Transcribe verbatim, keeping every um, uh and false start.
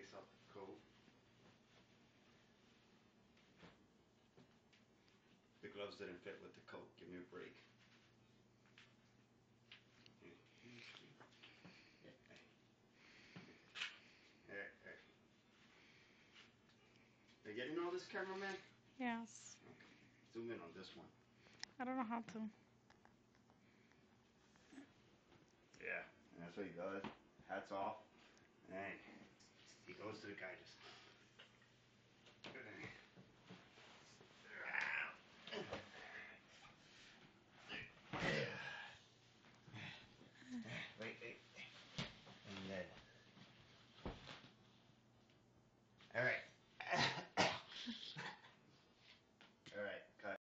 lace up the coat. The gloves didn't fit with the coat. Give me a break. Hey, hey. Are you getting all this, cameraman? Yes. Okay. Zoom in on this one. I don't know how to. Yeah, and that's what he does. Hats off. And he goes to the guy just